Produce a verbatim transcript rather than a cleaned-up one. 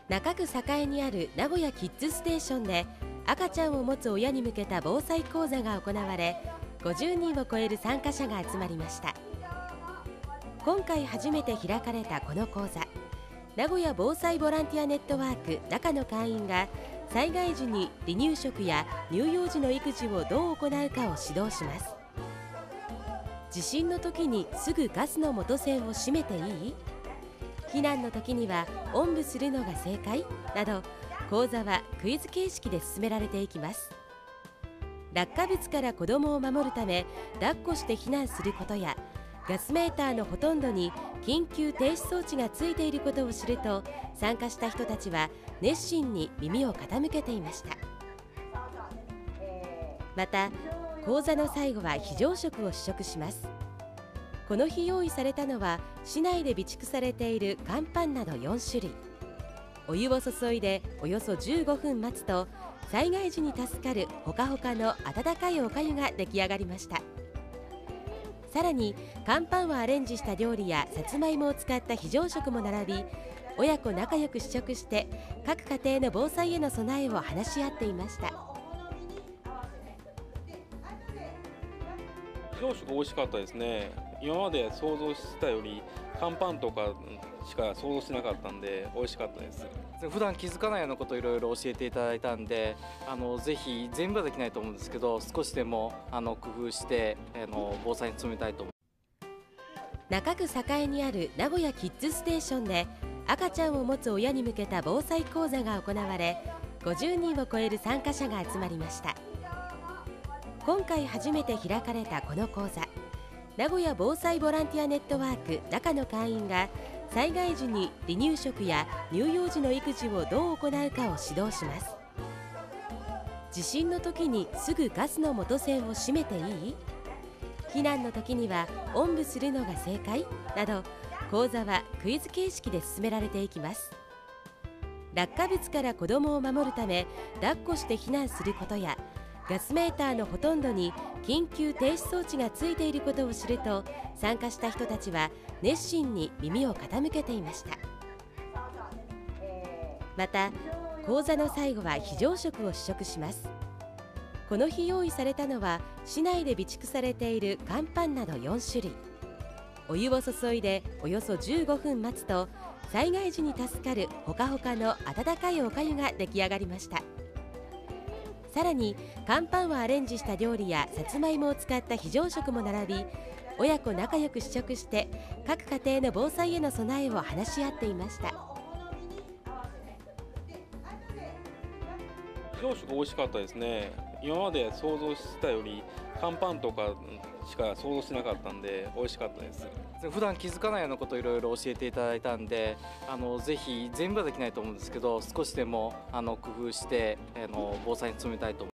中区栄にある名古屋キッズステーションで赤ちゃんを持つ親に向けた防災講座が行われ、ごじゅうにんを超える参加者が集まりました。今回初めて開かれたこの講座、名古屋防災ボランティアネットワーク中の会員が災害時に離乳食や乳幼児の育児をどう行うかを指導します。地震の時にすぐガスの元栓を閉めていい？避難の時にはおんぶするのが正解？など、講座はクイズ形式で進められていきます。落下物から子どもを守るため抱っこして避難することや、ガスメーターのほとんどに緊急停止装置がついていることを知ると、参加した人たちは熱心に耳を傾けていました。また、講座の最後は非常食を試食します。この日用意されたのは、市内で備蓄されている乾パンなどよんしゅるい。お湯を注いでおよそじゅうごふん待つと、災害時に助かるほかほかの温かいおかゆが出来上がりました。さらに乾パンをアレンジした料理やさつまいもを使った非常食も並び、親子仲良く試食して各家庭の防災への備えを話し合っていました。 非常食美味しかったですね。今まで想像したより乾パンとかしか想像しなかったんで美味しかったです。 普段気づかないようなことをいろいろ教えていただいたんで、あのぜひ全部はできないと思うんですけど、少しでもあの工夫してあの防災に努めたいと思います。 中区栄にある名古屋キッズステーションで赤ちゃんを持つ親に向けた防災講座が行われ、ごじゅうにんを超える参加者が集まりました。今回初めて開かれたこの講座、名古屋防災ボランティアネットワーク中の会員が災害時に離乳食や乳幼児の育児をどう行うかを指導します。地震の時にすぐガスの元栓を閉めていい？避難の時にはおんぶするのが正解？など、講座はクイズ形式で進められていきます。落下物から子どもを守るため抱っこして避難することや、ガスメーターのほとんどに緊急停止装置がついていることを知ると、参加した人たちは熱心に耳を傾けていました。また、講座の最後は非常食を試食します。この日用意されたのは、市内で備蓄されている乾パンなどよんしゅるい。お湯を注いでおよそじゅうごふん待つと、災害時に助かるほかほかの温かいおかゆが出来上がりました。さらに乾パンをアレンジした料理やさつまいもを使った非常食も並び、親子仲良く試食して各家庭の防災への備えを話し合っていました。 非常食美味しかったですね。今まで想像したより乾パンとかしか想像しなかったんで美味しかったです。 普段気づかないようなことをいろいろ教えていただいたんで、あのぜひ全部はできないと思うんですけど、少しでもあの工夫してあの防災に努めたいと思います。